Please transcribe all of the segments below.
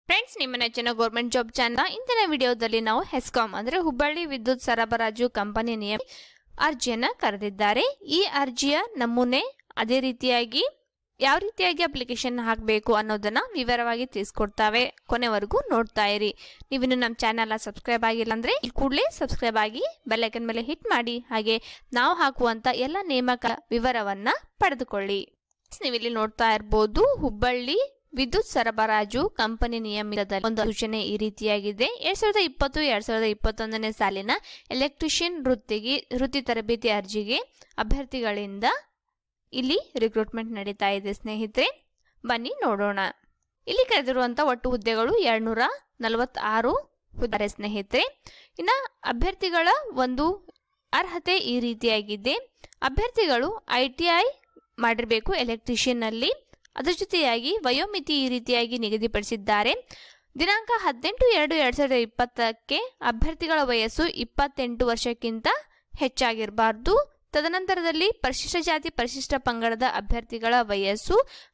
Friends, ನಿಮ್ಮ ನೆಚ್ಚಿನ government job channel ಇಂದಿನ ವಿಡಿಯೋದಲ್ಲಿ ನಾವು ಹೆಸ್ಕಾಂ ಅಂದ್ರೆ ಹುಬ್ಬಳ್ಳಿ ವಿದ್ಯುತ್ ಸರಬರಾಜು ಕಂಪನಿ ನಿಯಮ ಅರ್ಜಿಯನ್ನ ಕರೆದಿದ್ದಾರೆ. ಈ ಅರ್ಜಿಯ ನಮೂನೆ ಅದೇ ರೀತಿಯಾಗಿ ಯಾವ ರೀತಿಯಾಗಿ ಅಪ್ಲಿಕೇಶನ್ ಹಾಕಬೇಕು ಅನ್ನೋದನ್ನ ವಿವರವಾಗಿ ತಿಳಿಸ್ಕೊಡ್ತಾವೆ. ಕೊನೆವರೆಗೂ ನೋಡ್ತಾ ಇರಿ. ನೀವಿನ್ನು ನಮ್ಮ ಚಾನಲ್ ಸಬ್ಸ್ಕ್ರೈಬ್ ಆಗಿಲ್ಲ ಅಂದ್ರೆ ಇಲ್ಲಿ ಕೂಡಲೇ ಸಬ್ಸ್ಕ್ರೈಬ್ ಆಗಿ ಬೆಲ್ ಐಕನ್ ಮೇಲೆ ಹಿಟ್ ಮಾಡಿ. ಹಾಗೆ ನಾವು ಹಾಕುವಂತ ಎಲ್ಲ ನೇಮಕ ವಿವರವನ್ನ ಪಡೆದುಕೊಳ್ಳಿ. ನೀವಿಲ್ಲಿ ನೋಡ್ತಾ ಇರಬಹುದು, ಹುಬ್ಬಳ್ಳಿ ವಿದ್ಯುತ್ ಸರಬರಾಜು ಕಂಪನಿ ನಿಯಮಿತ ಒಂದು ಸೂಚನೆ ಈ ರೀತಿಯಾಗಿದೆ. 2020-2021 ಸಾಲಿನ ಎಲೆಕ್ಟ್ರಿಷಿಯನ್ ವೃತ್ತಿ ತರಬೇತಿ ಅರ್ಜಿಗೆ ಅಭ್ಯರ್ಥಿಗಳಿಂದ ಇಲ್ಲಿ ರಿಕ್ರೂಟ್ಮೆಂಟ್ ನಡೀತಾ ಇದೆ. ಸ್ನೇಹಿತರೆ, ಬನ್ನಿ ನೋಡೋಣ. ಇಲ್ಲಿ ಕರೆದಿರುವಂತಹ ಒಟ್ಟು ಹುದ್ದೆಗಳು 246 ಹುದ್ದೆ. ಸ್ನೇಹಿತರೆ, ಇನ್ನ ಅಭ್ಯರ್ಥಿಗಳ ಒಂದು ಅರ್ಹತೆ ಈ ರೀತಿಯಾಗಿದೆ. ಅಭ್ಯರ್ಥಿಗಳು ITI ಮಾಡಿರಬೇಕು ಎಲೆಕ್ಟ್ರಿಷಿಯನ್ ನಲ್ಲಿ. ಅದರ ಜೊತೆಯಾಗಿ ವಯೋಮಿತಿ ಈ ರೀತಿಯಾಗಿ ನಿಗದಿಪಡಿಸಿದ್ದಾರೆ. ದಿನಾಂಕ 18/2/2020 ಅಭ್ಯರ್ಥಿಗಳ ವಯಸ್ಸು 28 ವರ್ಷಕ್ಕಿಂತ ಹೆಚ್ಚಾಗಿರಬಾರ್ದು. ತದನಂತರದಲ್ಲಿ ಪರಿಶಿಷ್ಟ ಜಾತಿ ಪರಿಶಿಷ್ಟ ಪಂಗಡದ ಅಭ್ಯರ್ಥಿಗಳ ವಯಸ್ಸು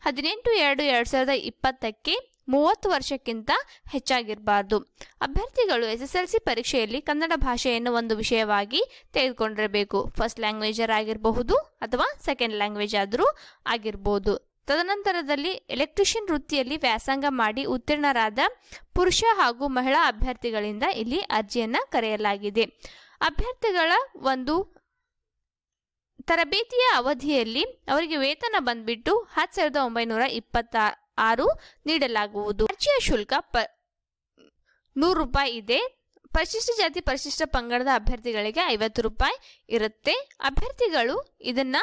18/2/2020 30 ವರ್ಷಕ್ಕಿಂತ ಹೆಚ್ಚಾಗಿರಬಾರ್ದು. ಅಭ್ಯರ್ಥಿಗಳು SSLC ಪರೀಕ್ಷೆಯಲ್ಲಿ ಕನ್ನಡ ಭಾಷೆಯನ್ನು ಒಂದು ವಿಷಯವಾಗಿ ತೆಗೆದುಕೊಂಡಿರಬೇಕು. ಫಸ್ಟ್ ಲ್ಯಾಂಗ್ವೇಜರ್ ಆಗಿರಬಹುದು ಅಥವಾ ಸೆಕೆಂಡ್ ಲ್ಯಾಂಗ್ವೇಜ್ ಆದರೂ ಆಗಿರಬಹುದು. ತದನಂತರದಲ್ಲಿ ಎಲೆಕ್ಟ್ರಿಷಿಯನ್ ವೃತ್ತಿಯಲ್ಲಿ ವ್ಯಾಸಂಗ ಮಾಡಿ ಉತ್ತೀರ್ಣರಾದ ಪುರುಷ ಹಾಗೂ ಮಹಿಳಾ ಅಭ್ಯರ್ಥಿಗಳಿಂದ ಇಲ್ಲಿ ಅರ್ಜಿಯನ್ನ ಕರೆಯಲಾಗಿದೆ. ಅಭ್ಯರ್ಥಿಗಳ ಒಂದು ತರಬೇತಿಯ ಅವಧಿಯಲ್ಲಿ ಅವರಿಗೆ ವೇತನ ಬಂದ್ಬಿಟ್ಟು 10,926 ನೀಡಲಾಗುವುದು. ಅರ್ಜಿಯ ಶುಲ್ಕ 100 ರೂಪಾಯಿ ಇದೆ. ಪರಿಶಿಷ್ಟ ಜಾತಿ ಪರಿಶಿಷ್ಟ ಪಂಗಡದ ಅಭ್ಯರ್ಥಿಗಳಿಗೆ 50 ರೂಪಾಯಿ ಇರುತ್ತೆ. ಅಭ್ಯರ್ಥಿಗಳು ಇದನ್ನ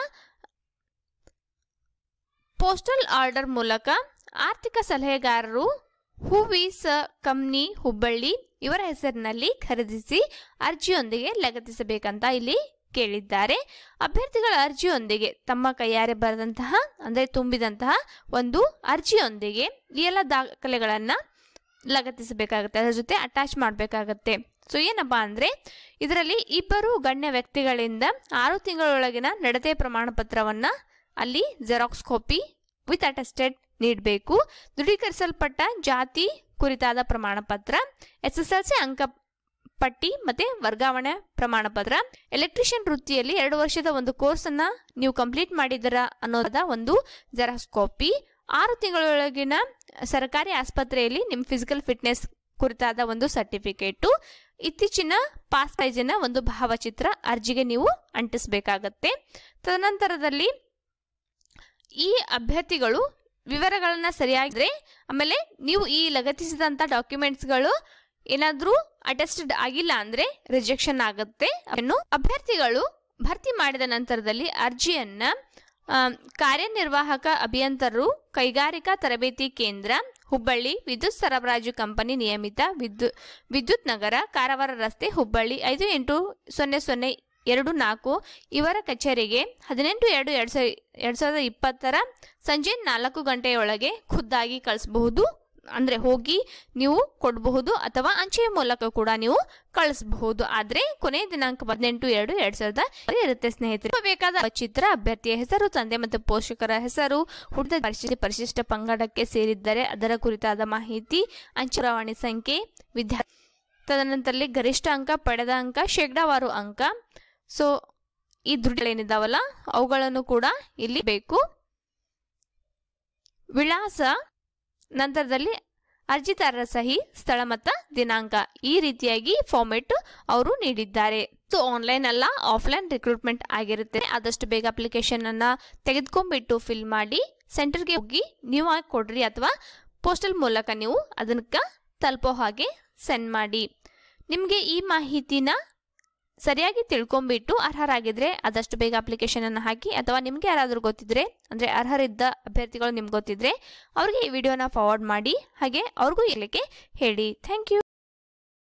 ಪೋಸ್ಟಲ್ ಆರ್ಡರ್ ಮೂಲಕ ಆರ್ಥಿಕ ಸಲಹೆಗಾರರು ಹೂವೀಸ್ ಕಂಪನಿ ಹುಬ್ಬಳ್ಳಿ ಇವರ ಹೆಸರಿನಲ್ಲಿ ಖರೀದಿಸಿ ಅರ್ಜಿಯೊಂದಿಗೆ ಲಗತ್ತಿಸಬೇಕಂತ ಇಲ್ಲಿ ಕೇಳಿದ್ದಾರೆ. ಅಭ್ಯರ್ಥಿಗಳ ಅರ್ಜಿಯೊಂದಿಗೆ ತಮ್ಮ ಕೈಯಾರೆ ಬರೆದಂತಹ ಅಂದ್ರೆ ತುಂಬಿದಂತಹ ಒಂದು ಅರ್ಜಿಯೊಂದಿಗೆ ಈ ಎಲ್ಲ ದಾಖಲೆಗಳನ್ನ ಲಗತ್ತಿಸಬೇಕಾಗುತ್ತೆ. ಅದರ ಜೊತೆ ಅಟ್ಯಾಚ್ ಮಾಡಬೇಕಾಗತ್ತೆ. ಸೊ ಏನಪ್ಪಾ ಅಂದ್ರೆ ಇದರಲ್ಲಿ ಇಬ್ಬರು ಗಣ್ಯ ವ್ಯಕ್ತಿಗಳಿಂದ 6 ತಿಂಗಳೊಳಗಿನ ನಡತೆ ಪ್ರಮಾಣ ಪತ್ರವನ್ನ ಅಲ್ಲಿ ಜೆರಾಕ್ಸ್ ಕಾಪಿ ವಿತ್ ಅಟೆಸ್ಟೆಡ್ ನೀಡಬೇಕು. ದೃಢೀಕರಿಸಲ್ಪಟ್ಟ ಜಾತಿ ಕುರಿತಾದ ಪ್ರಮಾಣ ಪತ್ರ, SSLC ಅಂಕ ಪಟ್ಟಿ ಮತ್ತೆ ವರ್ಗಾವಣೆ ಪ್ರಮಾಣ ಪತ್ರ, ಎಲೆಕ್ಟ್ರಿಷಿಯನ್ ವೃತ್ತಿಯಲ್ಲಿ 2 ವರ್ಷದ ಒಂದು ಕೋರ್ಸ್ ಅನ್ನ ನೀವು ಕಂಪ್ಲೀಟ್ ಮಾಡಿದರ ಅನ್ನೋದ ಒಂದು ಜೆರಾಕ್ಸ್ ಕಾಪಿ, 6 ತಿಂಗಳೊಳಗಿನ ಸರ್ಕಾರಿ ಆಸ್ಪತ್ರೆಯಲ್ಲಿ ನಿಮ್ಮ ಫಿಸಿಕಲ್ ಫಿಟ್ನೆಸ್ ಕುರಿತಾದ ಒಂದು ಸರ್ಟಿಫಿಕೇಟು, ಇತ್ತೀಚಿನ ಪಾಸ್ ಸೈಜಿನ ಒಂದು ಭಾವಚಿತ್ರ ಅರ್ಜಿಗೆ ನೀವು ಅಂಟಿಸಬೇಕಾಗತ್ತೆ. ತದನಂತರದಲ್ಲಿ ಈ ಅಭ್ಯರ್ಥಿಗಳು ವಿವರಗಳನ್ನ ಸರಿಯಾಗಿದ್ರೆ ಆಮೇಲೆ ನೀವು ಈ ಲಗತ್ತಿಸಿದಂತ ಡಾಕ್ಯುಮೆಂಟ್ಸ್ಗಳು ಏನಾದ್ರೂ ಅಟೆಸ್ಟೆಡ್ ಆಗಿಲ್ಲ ಅಂದ್ರೆ ರಿಜೆಕ್ಷನ್ ಆಗುತ್ತೆ. ಅಭ್ಯರ್ಥಿಗಳು ಭರ್ತಿ ಮಾಡಿದ ನಂತರದಲ್ಲಿ ಅರ್ಜಿಯನ್ನ ಕಾರ್ಯನಿರ್ವಾಹಕ ಅಭಿಯಂತರರು ಕೈಗಾರಿಕಾ ತರಬೇತಿ ಕೇಂದ್ರ ಹುಬ್ಬಳ್ಳಿ ವಿದ್ಯುತ್ ಸರಬರಾಜು ಕಂಪನಿ ನಿಯಮಿತ ವಿದ್ಯುತ್ ನಗರ ಕಾರವಾರ ರಸ್ತೆ ಹುಬ್ಬಳ್ಳಿ 580024 ಇವರ ಕಚೇರಿಗೆ 18/2/2020 ಸಂಜೆ 4 ಗಂಟೆಯೊಳಗೆ ಖುದ್ದಾಗಿ ಕಳಿಸಬಹುದು. ಅಂದ್ರೆ ಹೋಗಿ ನೀವು ಕೊಡಬಹುದು ಅಥವಾ ಅಂಚೆಯ ಮೂಲಕ ಕೂಡ ನೀವು ಕಳಿಸಬಹುದು. ಆದ್ರೆ ಕೊನೆಯ ದಿನಾಂಕ 18/2/2020 ಇರುತ್ತೆ. ಸ್ನೇಹಿತರೆ, ಬೇಕಾದ ಚಿತ್ರ, ಅಭ್ಯರ್ಥಿಯ ಹೆಸರು, ತಂದೆ ಮತ್ತು ಪೋಷಕರ ಹೆಸರು, ಹುಟ್ಟಿದ ಪರಿಶಿಷ್ಟ ಪಂಗಡಕ್ಕೆ ಸೇರಿದ್ದರೆ ಅದರ ಕುರಿತಾದ ಮಾಹಿತಿ, ಅಂಚೆ ರವಾಣೆ ಸಂಖ್ಯೆ, ವಿದ್ಯಾರ್ಥಿ ತದನಂತರದಲ್ಲಿ ಗರಿಷ್ಠ ಅಂಕ, ಪಡೆದ ಅಂಕ, ಶೇಕಡಾವಾರು ಅಂಕ. ಸೊ ಈ ದೃಢಗಳೇನಿದಾವಲ್ಲ ಅವುಗಳನ್ನು ಕೂಡ ಇಲ್ಲಿ ಬೇಕು. ವಿಳಾಸ, ನಂತರದಲ್ಲಿ ಅರ್ಜಿದಾರರ ಸಹಿ, ಸ್ಥಳ ಮತ್ತು ದಿನಾಂಕ ಈ ರೀತಿಯಾಗಿ ಫಾರ್ಮೆಟ್ ಅವರು ನೀಡಿದ್ದಾರೆ. ಸೊ ಆನ್ಲೈನ್ ಅಲ್ಲ ಆಫ್ಲೈನ್ ರಿಕ್ರೂಟ್ಮೆಂಟ್ ಆಗಿರುತ್ತೆ. ಆದಷ್ಟು ಬೇಗ ಅಪ್ಲಿಕೇಶನ್ ಅನ್ನ ತೆಗೆದುಕೊಂಡ್ಬಿಟ್ಟು ಫಿಲ್ ಮಾಡಿ ಸೆಂಟರ್ಗೆ ಹೋಗಿ ನೀವು ಕೊಡ್ರಿ ಅಥವಾ ಪೋಸ್ಟಲ್ ಮೂಲಕ ನೀವು ಅದನ್ನ ತಲುಪೋ ಹಾಗೆ ಸೆಂಡ್ ಮಾಡಿ. ನಿಮಗೆ ಈ ಮಾಹಿತಿನ ಸರಿಯಾಗಿ ತಿಳ್ಕೊಂಡ್ಬಿಟ್ಟು ಅರ್ಹರಾಗಿದ್ರೆ ಆದಷ್ಟು ಬೇಗ ಅಪ್ಲಿಕೇಶನ್ ಅನ್ನು ಹಾಕಿ, ಅಥವಾ ನಿಮ್ಗೆ ಯಾರಾದರೂ ಗೊತ್ತಿದ್ರೆ ಅಂದ್ರೆ ಅರ್ಹರಿದ್ದ ಅಭ್ಯರ್ಥಿಗಳು ನಿಮ್ಗೆ ಗೊತ್ತಿದ್ರೆ ಅವ್ರಿಗೆ ಈ ವಿಡಿಯೋನ ಫಾರ್ವರ್ಡ್ ಮಾಡಿ, ಹಾಗೆ ಅವ್ರಿಗೂ ಹೇಳಲಿಕ್ಕೆ ಹೇಳಿ. Thank you.